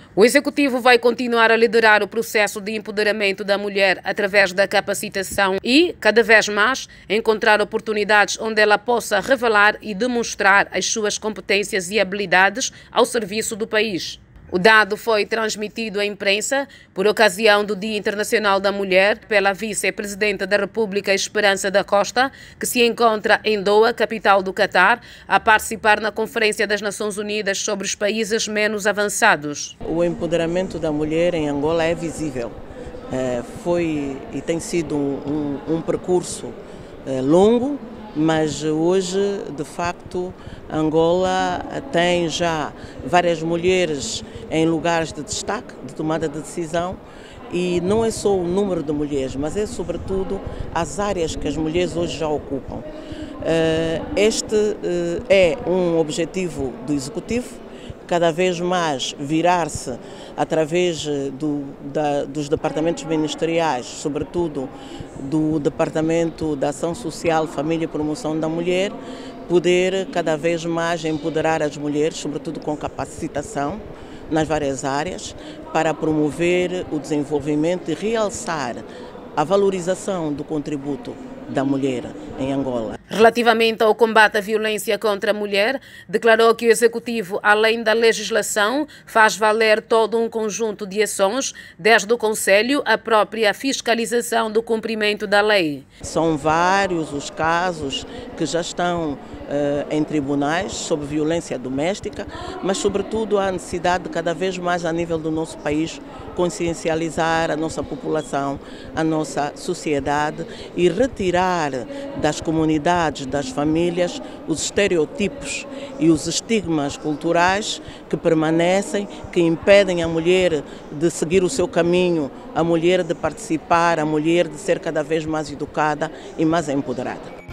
O Executivo vai continuar a liderar o processo de empoderamento da mulher através da capacitação e, cada vez mais, encontrar oportunidades onde ela possa revelar e demonstrar as suas competências e habilidades ao serviço do país. O dado foi transmitido à imprensa por ocasião do Dia Internacional da Mulher pela Vice-Presidenta da República Esperança da Costa, que se encontra em Doha, capital do Catar, a participar na Conferência das Nações Unidas sobre os países menos avançados. O empoderamento da mulher em Angola é visível. Foi e tem sido um percurso longo, mas hoje, de facto, Angola tem já várias mulheres em lugares de destaque, de tomada de decisão, e não é só o número de mulheres, mas é sobretudo as áreas que as mulheres hoje já ocupam. Este é um objetivo do Executivo, cada vez mais virar-se através dos departamentos ministeriais, sobretudo do Departamento da Ação Social, Família e Promoção da Mulher, poder cada vez mais empoderar as mulheres, sobretudo com capacitação nas várias áreas, para promover o desenvolvimento e realçar a valorização do contributo da mulher em Angola. Relativamente ao combate à violência contra a mulher, declarou que o Executivo, além da legislação, faz valer todo um conjunto de ações, desde o Conselho à própria fiscalização do cumprimento da lei. São vários os casos que já estão em tribunais sobre violência doméstica, mas sobretudo há necessidade de cada vez mais a nível do nosso país consciencializar a nossa população, a nossa sociedade e retirar das comunidades, das famílias, os estereotipos e os estigmas culturais que permanecem, que impedem a mulher de seguir o seu caminho, a mulher de participar, a mulher de ser cada vez mais educada e mais empoderada.